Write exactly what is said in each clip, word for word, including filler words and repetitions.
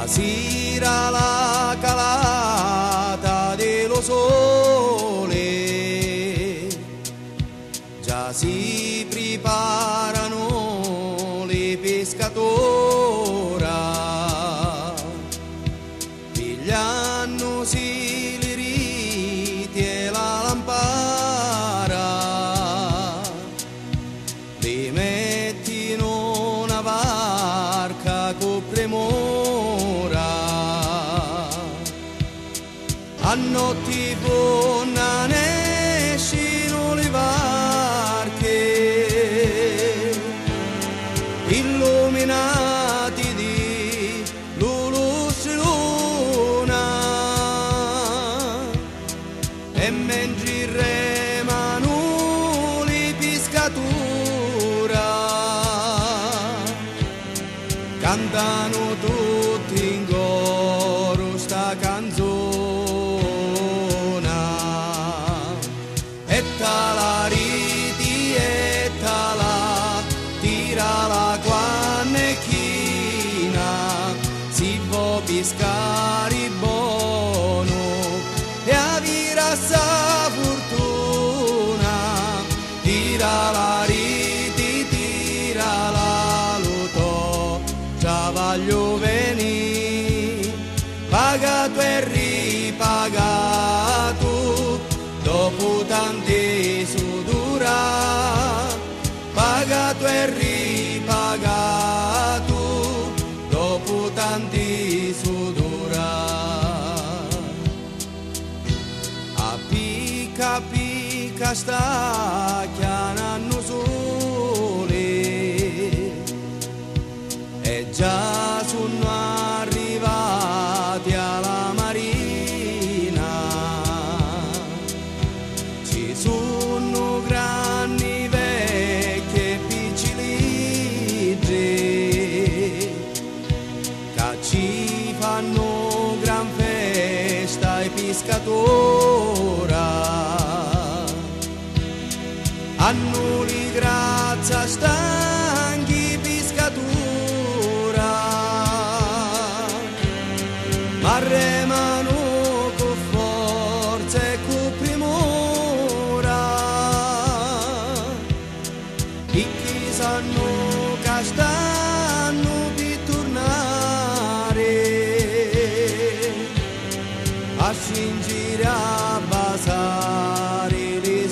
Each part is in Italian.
sera la calata dello sole, già si preparano le pescatora, pigliandosi le riti e la lampara, li mettino una barca con premora, a notti buona ne escino le barche, illuminati di lulus luna, e mentre remano le pescatura, cantano tutti in coro sta canzone, e tala riti e tala tira la quannechina, si può pescare buono e avere sa fortuna, tira la riti, tira la luto, già voglio venire, pagato e ripagato, dopo tanti sudura, pagato e ripagato, dopo tanti sudura. A picca picca sta chiamando sole, e già sono arrivati alla marina, ci sono grandi vecchie piccioligge che ci fanno gran festa e pescatora, hanno li grazia stanchi pescatura, ma remano con forza e con premura, e chi sanno che stanno per tornare a scingere a basare le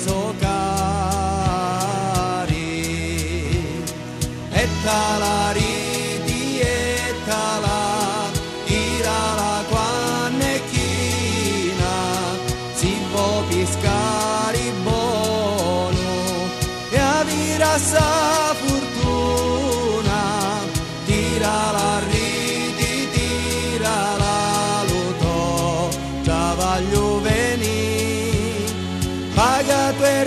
soccari, e tala riti e tala tira la quannechina, si può pescare buono e avere sa fortuna, tira la riti, tira la luto, già voglio venire, pagato e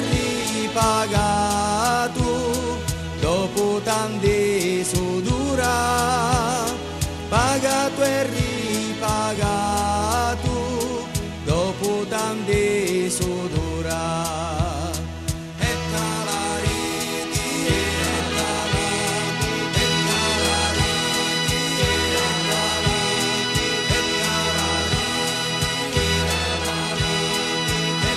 ripagato, dopo tanti sudura, pagato e ripagato, dopo tanti sudura. E tala riti e tala, e tala riti e tala, e tala riti e tala, e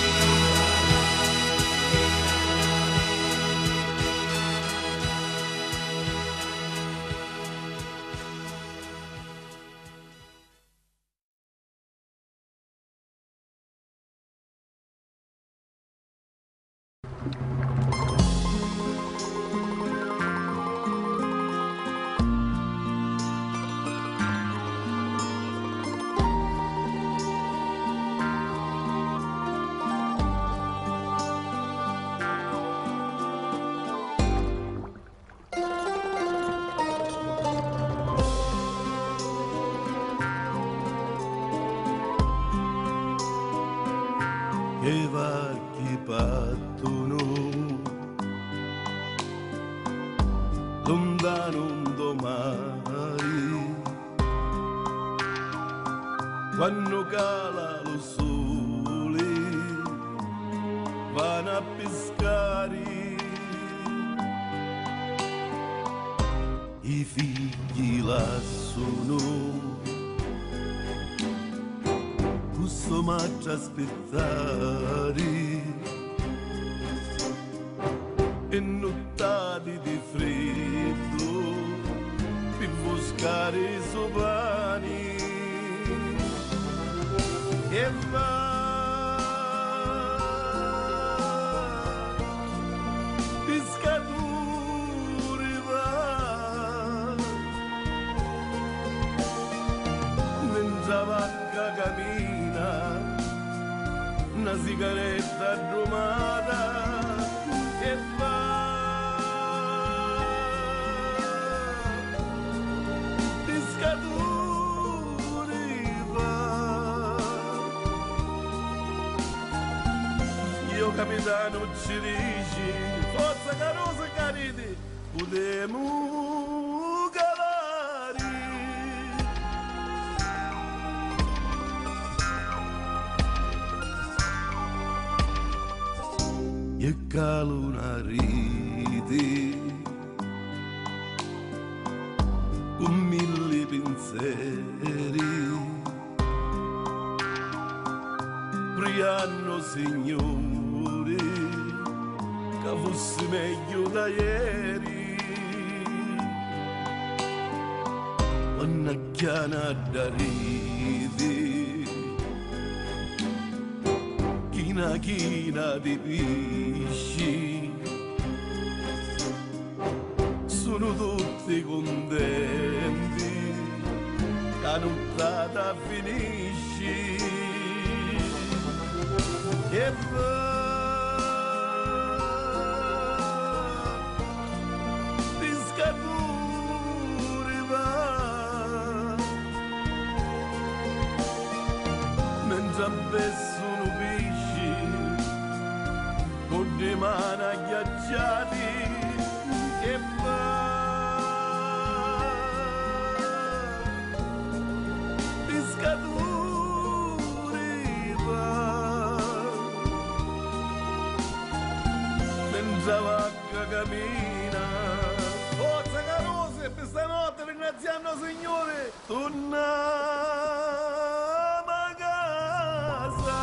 che va chi partono lontano un domani, quando cala lo sole vanno a pescare i figli là sono questo match aspettare e nottati di freddo per buscare i suoi pani e va pescatori va mentre vacca cammina una sigaretta dromata e va pescatori va io capitano ci dici forza carosa caridi potemo calare e calo una rete con mille pensieri prianno signore che fosse meglio da ieri una chiana da rete china china di pesci sono tutti contenti la nottata finisce e va pescatori va mentre bessono pesci con le mani agghiacciate e va pescatori va mentre vacca cammina forza carose per stanotte ringraziando Signore torniamo a casa.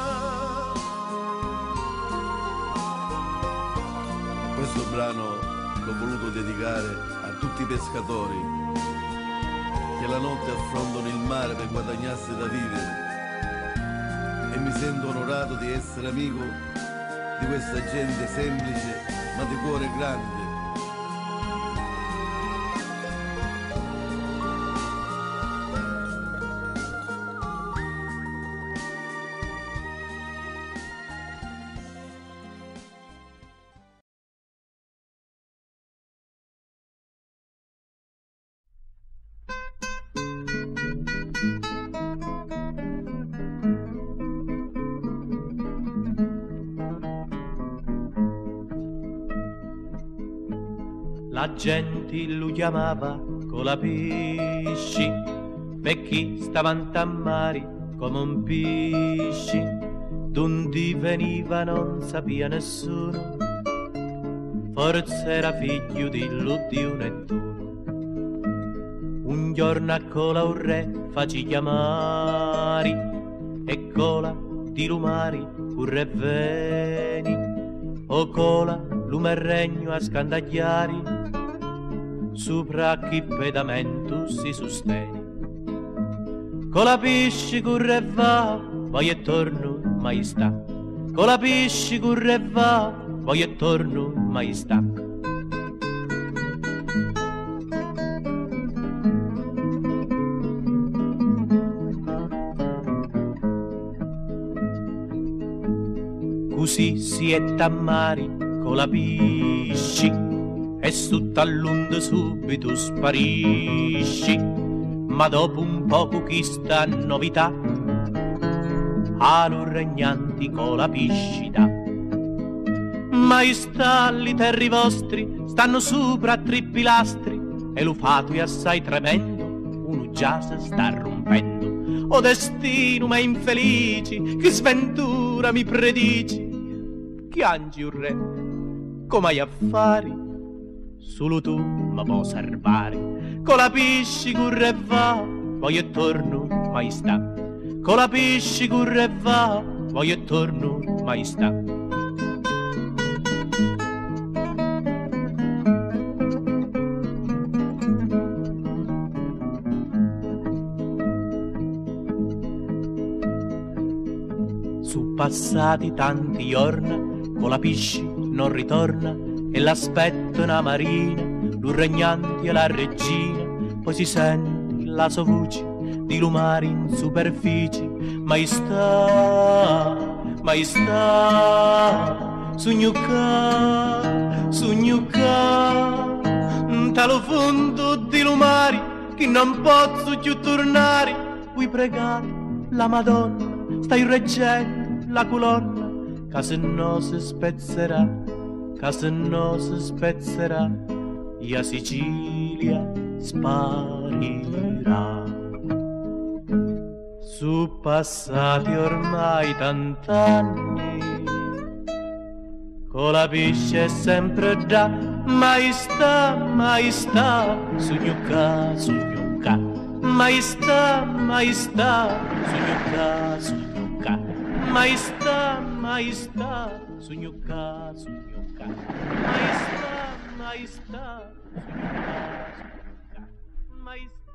Questo brano l'ho voluto dedicare a tutti i pescatori che la notte affrontano il mare per guadagnarsi da vivere e mi sento onorato di essere amico di questa gente semplice ma di cuore grande. La gente lo chiamava Colapisci, per chi stavano a mare come un pisci, d'onde veniva non sapeva nessuno, forse era figlio di Ludio Nettuno. Un giorno a Cola un re facci chiamare, e Cola di Lumari un re veni, o Cola l'umerregno a scandagliari, sopra chi pedamento si sostiene. Colapisci curre va, poi e torno, mai sta. Colapisci curre va, poi e torno, mai sta. Così si è tammari Colapisci, e su tall'onde subito sparisci, ma dopo un poco chi sta novità allo regnanti Colapisci dà. Ma i stalli terri vostri stanno sopra a tre pilastri e lo fato è assai tremendo, uno già si sta rompendo. O destino ma infelici, che sventura mi predici, che angi un re, come hai affari, solo tu mi puoi salvare. Colapisci curre va, poi e torno, mai sta. con la pisci curre e va, poi e torno mai sta. Su passati tanti giorni, con la pisci non ritorna, e l'aspetto una marina, lui regnanti e la regina, poi si sente la sua voce di lumare in superficie, maestà, maestà, sognucca, sognucca, talo fondo di lumari che non posso più tornare, vuoi pregare la Madonna, stai reggendo la colonna, che se no si spezzerà, che se no si spezzerà, e a Sicilia sparirà. Su passati ormai tant'anni, con la pisce è sempre da, maestà, maestà, sognucca, sognucca, maestà, maestà, sognucca, sognucca, maestà, maestà, sognucca, sognucca, maestà, maestà, sognucca, sognucca, maestà.